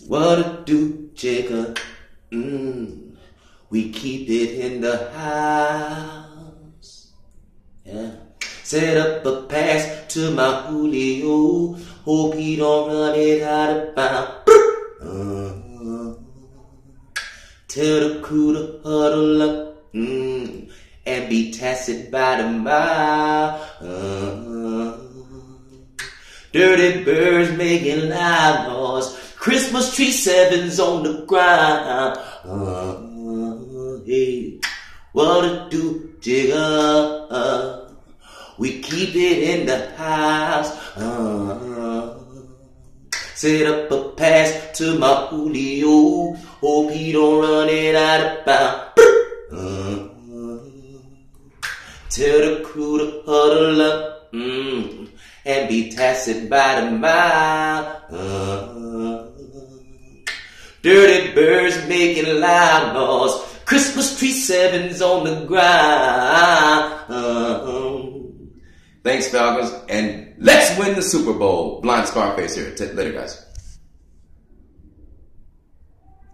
What a do, Jigger? We keep it in the house. Yeah. Set up a pass to my Julio. Hope he don't run it out of bounds. Tell the crew to huddle up and be tacit by the mile. Dirty birds making loud noise. Christmas tree sevens on the ground. Hey, what a do, Jigger? We keep it in the house. Set up a pass to my Julio. Hope he don't run it out of bounds. Tell the crew to huddle up and be tacit by the mile. Dirty birds making loud noise. Christmas tree sevens on the ground. Thanks, Falcons, and let's win the Super Bowl. Blind Scarface here. Later, guys.